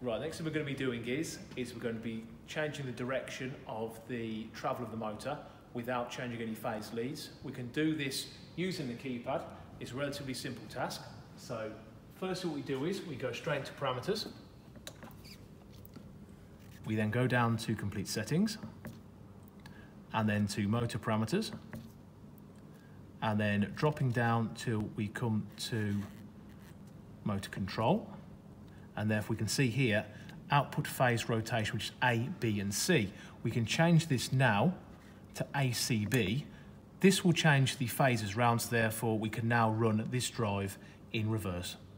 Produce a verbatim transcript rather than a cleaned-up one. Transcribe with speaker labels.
Speaker 1: Right, next thing we're going to be doing is, is we're going to be changing the direction of the travel of the motor without changing any phase leads. We can do this using the keypad. It's a relatively simple task. So first what we do is we go straight into parameters. We then go down to complete settings and then to motor parameters, and then dropping down till we come to motor control. And therefore we can see here, output phase rotation, which is A, B and C. We can change this now to A C B. This will change the phases round, so therefore we can now run this drive in reverse.